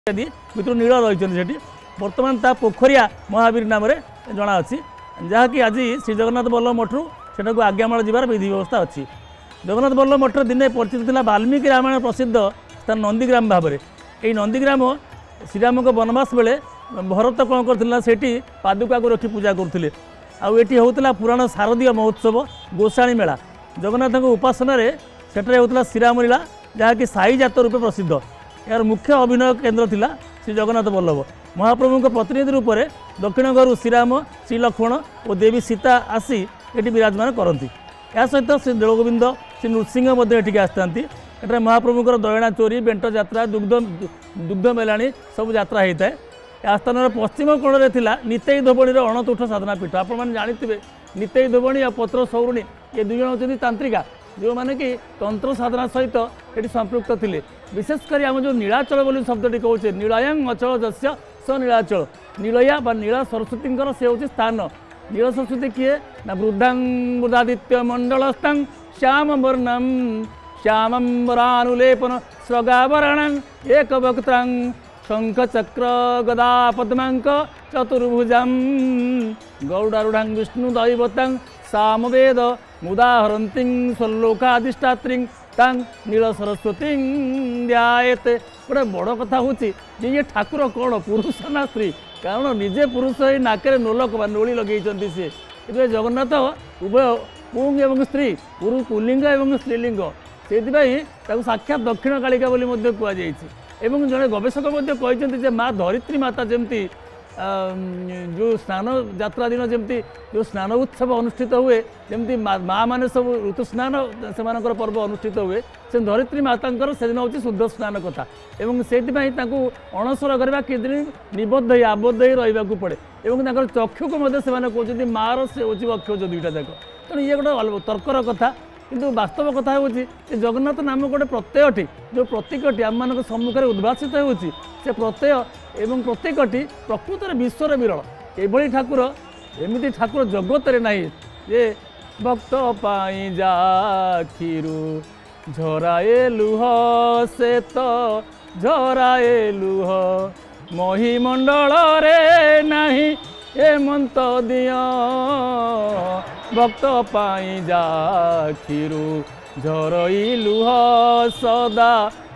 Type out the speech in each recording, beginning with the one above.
इत्यादि भितर नील रही बर्तमान ता पोखरिया महावीर नाम जना अच्छी जहाँकि आज श्री जगन्नाथ बल्लभ मठरू सेटा को आज्ञामाल जीवार विधि व्यवस्था अच्छी। जगन्नाथ बल्लभ मठ दिने परिचित था वाल्मीकि रामायण प्रसिद्ध स्थान नंदीग्राम भाव में। यही नंदीग्राम श्रीराम को बनवास बेले भरत कौन करती पादुका को रखी पूजा करुले। आठी होता पुराण शारदीय महोत्सव गोसाणी मेला जगन्नाथ उपासना सेठे होता श्रीराम लीला जहाँकि साई जात रूपे प्रसिद्ध। यार मुख्य अभिनय केन्द्र थिला श्री जगन्नाथ बल्लभ महाप्रभु प्रतिनिधि रूप में दक्षिण घर श्रीराम श्री लक्ष्मण और देवी सीता आसी ये विराजमान करती। या सहित श्री देवगोविंद श्री नृसिंह ये आसता एट महाप्रभुकर दयणा चोरी बेंट यात्रा दुग्ध मेलाणी सब यात्रा होता है। या स्थान पश्चिम कोण में थिला नितेई धोबणी अणतुठ साधना पीठ। आपने जानते नितेई धोबणी और पत्र सौरुणी ये दुई जन होती तांत्रिका जो माने कि तंत्र साधना सहित ये संपृक्त थे। विशेषकर आम जो नीलाचल बोली शब्दटी कहे नीलायंग अचल जस्य स नीलाचल नीलया बा नीला सरस्वती से हूँ स्थान। नील सरस्वती किए ना वृद्धादित्य मंडलस्थं श्याम वर्णम श्यामं वरानुलेपन स्वगाभरणं एक वक्त्रं शंख चक्र गदा पद्मांक चतुर्भुजं गौडारूढ़ विष्णु दैवतं सामवेद मुदाहरती स्वलोकाधिष्ठात्री तां नील सरस्वती ध्यायते। गोटे बड़ कथा हूँ ये ठाकुर कौन पुरुष ना स्त्री कारण निजे पुरुष ही नाकरे नोलक बा नोली लगे सी ए जगन्नाथ उभय पुंग एवं स्त्री पुरुष पुल्लिंग एवं स्त्रीलिंग से साक्षात दक्षिण कालिका बोली कहुई। जड़े गवेषक कहते माँ धरित्री माता जमती जो स्नान यात्रा दिन जमती जो स्नान उत्सव अनुष्ठित हुए जमती माँ मैंने सब ऋतु स्नान से पर्व अनुष्ठित हुए से धरित्री माता से दिन हूँ शुद्ध स्नान कथा एवं से अणसर करवा कि दिन निबद्ध ही आबद्ध ही रहा पड़े और चक्षु को कहते मार से हूँ वक्षज दुईटा जाक। तेणु ये गोटे तर्कर कथा किंतु वास्तव कथा हूँ जगन्नाथ नाम गोटे प्रत्ययटी जो प्रतीकटी आम मान सम्मुखें उद्भाषित होती से प्रत्यय एवं प्रत्येकटी प्रकृत विश्वर विरल एभली ठाकुर एमती ठाकुर जगत रे नहीं जे भक्त पाई जाखिरु झराए लुह से तो झराए लुह महिमंडल रे नहीं ए मंत दिया भक्त पाई जाखिरु झरई लुह सदा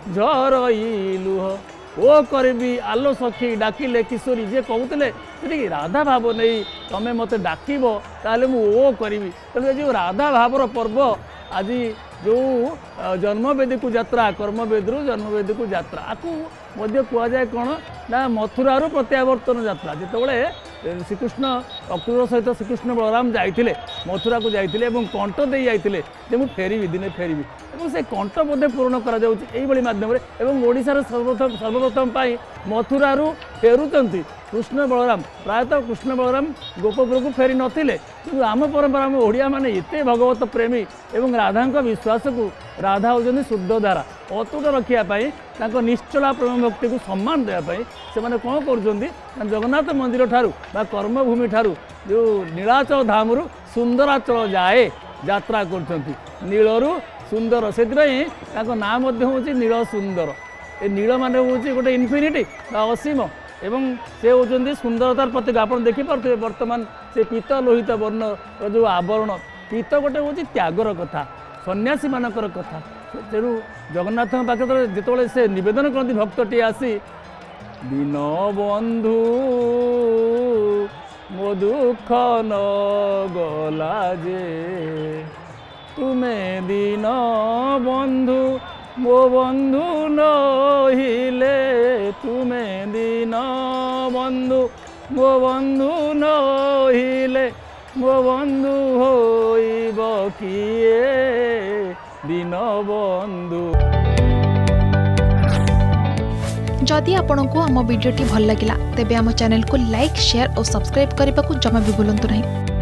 झरई लुह ओ करबी आलो सखी डाकिले किशोरी जे कहते राधा भाव नहीं तमें मत डाक ताले मु ओ करी तेज जो राधा भावर पर्व आज जो जन्मवेदी को यात्रा कर्मवेदी जन्मवेदी को यात्रा आपको कहुए कौन ना मथुरारू प्रत्यावर्तन यात्रा जितेबाला श्रीकृष्ण अक्रूर सहित श्रीकृष्ण बलराम जाते मथुरा को जाते कंठ दे जाते मुझे फेरबी दिने फेरबी और से कंठ बोधे पूरण करमाध्यम सर्वप्रथम मथुरारू फेरुंट कृष्ण बलराम प्रायतः कृष्ण बलराम गोपपुर को फेरी नथिले कि आम परंपरा आम ओडिया माने एते भगवत प्रेमी एवं राधा विश्वास को राधा होती शुद्ध धारा अतुट रखापी निश्चला प्रेम भक्ति को सम्मान देवाई से कौन कर जगन्नाथ मंदिर ठारू बा कर्मभूमि ठारू जो नीलाचल धामरू सुंदराचल जाए यात्रा कर नीलरू सुंदर से नाम हूँ नील सुंदर ए नील मान हूँ गोटे इनफिनिटी असीम एवं से होती सुंदरतार प्रतीक आप देखिपे बर्तमान से पीत लोहित वर्ण जो आवरण पीत गोटे हूँ त्यागर कथा सन्यासी मानकर कथा। तेणु जगन्नाथ पाखे जिते से निवेदन करती भक्तटी आसी दीन बंधु मो दुख न गला जे तुम्हें दीन बंधु मो बंधु नहिले तुम्हें दीन बंधु मो बंधु नहिले मो बंधु होइब किए दीन बंधु। जदि आपंक आम भिडी भल लगा तेब आम चैनल को लाइक शेयर और सब्सक्राइब करने को जमा भी भूलु नहीं।